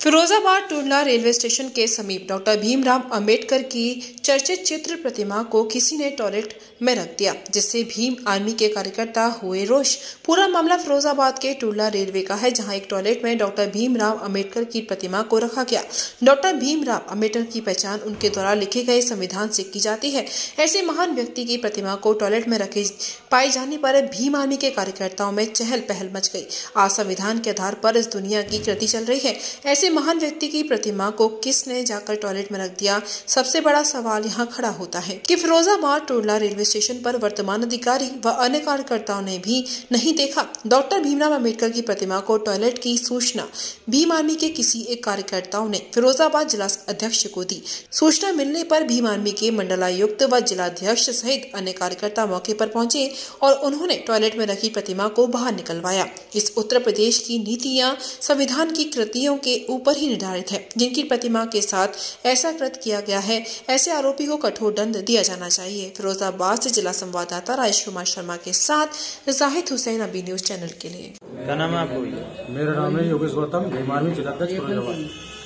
Firozabad Tundla railway station के समीप doctor Bhimrao Ambedkar की चर्चित चित्र प्रतिमा को किसी ने टॉयलेट में रख दिया, जिससे भीम आर्मी के कार्यकर्ता हुए रोष। पूरा मामला फिरोजाबाद के टुंडला रेलवे का है, जहां एक टॉयलेट में डॉक्टर भीमराव अंबेडकर की प्रतिमा को रखा गया। डॉक्टर भीमराव अंबेडकर की पहचान उनके द्वारा लिखे गए संविधान से की जाती है। ऐसे महान व्यक्ति की प्रतिमा को टॉयलेट में रखे पाए जाने पर भीम आर्मी के कार्यकर्ताओं में चहल पहल मच गई। आज संविधान के आधार पर इस दुनिया की कृति चल रही है। ऐसे महान व्यक्ति की प्रतिमा को किसने जाकर टॉयलेट में रख दिया? सबसे बड़ा सवाल यहाँ खड़ा होता है कि फिरोजाबाद टुंडला रेलवे स्टेशन पर वर्तमान अधिकारी व अन्य कार्यकर्ताओं ने भी नहीं देखा। डॉक्टर भीमराव अंबेडकर की प्रतिमा को टॉयलेट की सूचना भीम आर्मी के किसी एक कार्यकर्ताओं ने फिरोजाबाद जिला अध्यक्ष को दी। सूचना मिलने पर भीम आर्मी के मंडलायुक्त व जिलाध्यक्ष सहित अन्य कार्यकर्ता मौके पर पहुंचे और उन्होंने टॉयलेट में रखी प्रतिमा को बाहर निकलवाया। इस उत्तर प्रदेश की नीतियां संविधान की कृतियों के ऊपर ही निर्धारित है। जिनकी प्रतिमा के साथ ऐसा कृत्य किया गया है, ऐसे आरोपी को कठोर दंड दिया जाना चाहिए। फिरोजाबाद से जिला संवाददाता राजेश कुमार शर्मा के साथ जाहिद हुसैन, अभी न्यूज चैनल के लिए। क्या नाम है आपको? मेरा नाम है योगेश गौतम, भीम आर्मी जिलाध्यक्ष फिरोजाबाद।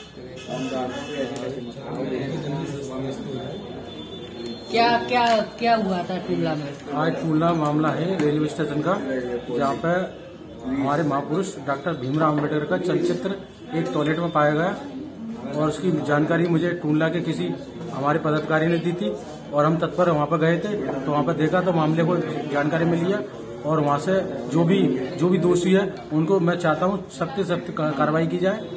क्या हुआ था टुंडला में? आज टुंडला मामला है रेलवे स्टेशन का, जहाँ पे हमारे महापुरुष डॉक्टर भीमराव अम्बेडकर का चलचित्र एक टॉयलेट में पाया गया और उसकी जानकारी मुझे टुंडला के किसी हमारे पदाधिकारी ने दी थी और हम तत्पर वहाँ पर गए थे। तो वहाँ पर देखा तो मामले को जानकारी मिली है और वहाँ से जो भी दोषी है उनको मैं चाहता हूँ सख्त से सख्त कार्रवाई की जाए।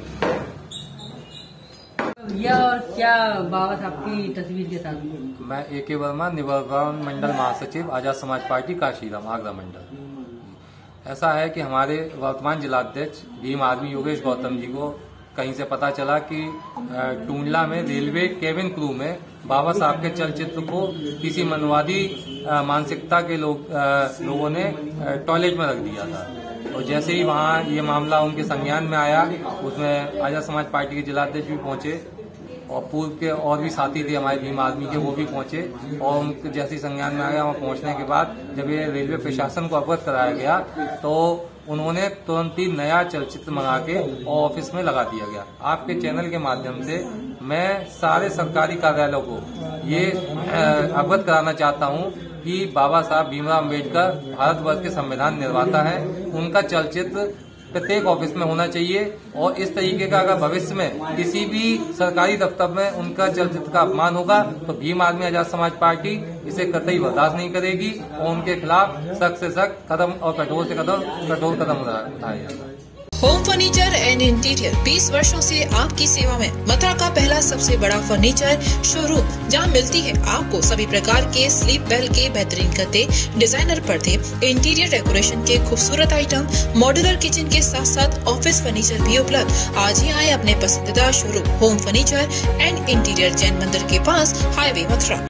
यह और क्या बाबा साहब की तस्वीर के साथ? मैं A.K. वर्मा, निवर्तमान मंडल महासचिव, आजाद समाज पार्टी, काशीराम, आगरा मंडल। ऐसा है कि हमारे वर्तमान जिलाध्यक्ष भीम आर्मी योगेश गौतम जी को कहीं से पता चला कि टुंडला में रेलवे केबिन क्रू में बाबा साहब के चलचित्र को किसी मनवादी मानसिकता के लोगों ने टॉयलेट में रख दिया था। और जैसे ही वहाँ ये मामला उनके संज्ञान में आया, उसमें आजाद समाज पार्टी के जिलाध्यक्ष भी पहुंचे और पूर्व के और भी साथी थे हमारे भीम आर्मी के, वो भी पहुंचे। और उनके जैसे संज्ञान में आया, वहाँ पहुंचने के बाद जब ये रेलवे प्रशासन को अवगत कराया गया तो उन्होंने तुरंत ही नया चलचित्र मंगा के ऑफिस में लगा दिया गया। आपके चैनल के माध्यम से मैं सारे सरकारी कार्यालयों को ये अवगत कराना चाहता हूँ कि बाबा साहब भीमराव अम्बेडकर भारतवर्ष के संविधान निर्माता है। उनका चलचित्र प्रत्येक ऑफिस में होना चाहिए और इस तरीके का अगर भविष्य में किसी भी सरकारी दफ्तर में उनका चलचित्र का अपमान होगा तो भीम आर्मी आजाद समाज पार्टी इसे कतई बर्दाश्त नहीं करेगी और उनके खिलाफ सख्त से सख्त कदम और कठोर से कठोर कदम उठाएगा। होम फर्नीचर एंड इंटीरियर 20 वर्षों से आपकी सेवा में। मथुरा का पहला सबसे बड़ा फर्नीचर शोरूम, जहां मिलती है आपको सभी प्रकार के स्लीप वेल के बेहतरीन गद्दे, डिजाइनर पर्दे, इंटीरियर डेकोरेशन के खूबसूरत आइटम, मॉड्यूलर किचन के साथ साथ ऑफिस फर्नीचर भी उपलब्ध। आज ही आए अपने पसंदीदा showroom home furniture and interior, Jain मंदिर के पास, हाईवे, मथुरा।